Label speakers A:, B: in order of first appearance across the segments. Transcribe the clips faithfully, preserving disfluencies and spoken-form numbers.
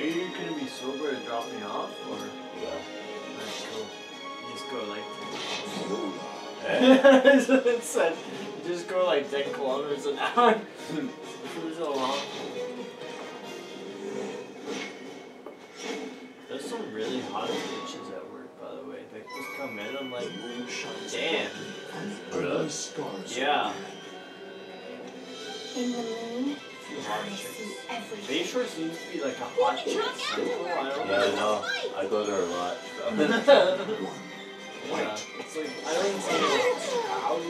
A: you gonna be sober to drop me off, or?
B: Yeah.
A: That's cool. You just go like.
B: Eh?
A: It said, you just go like ten kilometers an hour. For so long. There's some really hot bitches at work, by the way. They just come in, I'm like, damn.
B: Really?
A: Yeah.
C: In the moon,
A: Hot
C: I
A: chicks.
C: see everything.
A: Bayshore seems to be like a hot chick circle. I don't
B: Yeah, I
A: know.
B: know. I go there a lot. So.
A: Yeah, it's like, I don't see how you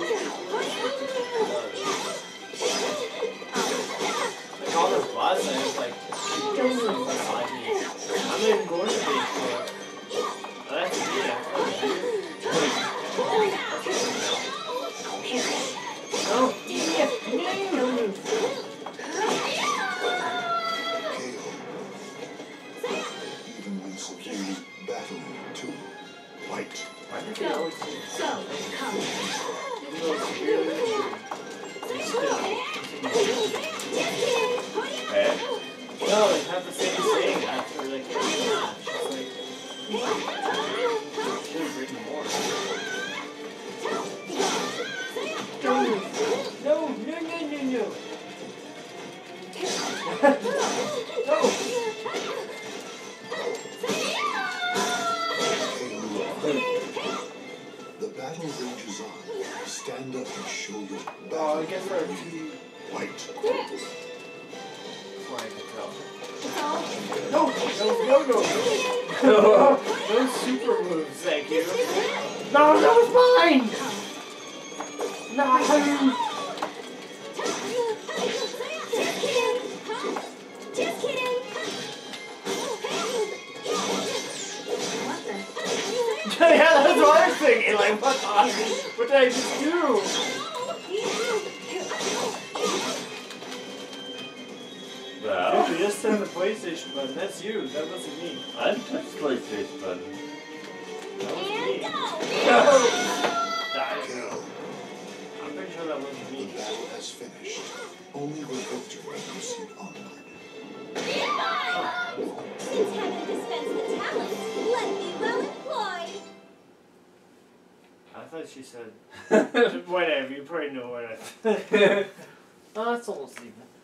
A: like on the bus, I was like, don't move beside me. I'm not even going to Bayshore. That's me, I No, yeah, no, no.
D: Even when subdued, battle to fight.
A: Why did
C: Go.
A: they always say
C: So, come.
A: even though it's really they still
B: Eh?
A: no, they have the same thing after like every match. It's like should have written more. No, no, no, no, no, no. No.
D: The battle rages on. Stand up and show your
A: Oh, I
D: battle.
A: guess for a few
D: Fight.
A: before I could tell.
C: It's all
A: No, no, no, no. No, no super moves, thank you. No, that was mine! No!
C: just kidding. What the?
A: Yeah, that's what I was thinking. Like, what the? What did I just do?
B: Well,
A: Dude, you just turned the PlayStation button. That's you. That wasn't me.
B: I touched the PlayStation button.
A: That was me.
C: And go.
A: No! Die.
D: K O.
A: I'm pretty sure that wasn't
D: The
A: me.
D: battle has finished. Only the victor will proceed onward.
C: Since heaven dispensed the talent, let me well employed.
A: I thought she said. Whatever, you probably know what I. Oh, that's almost even.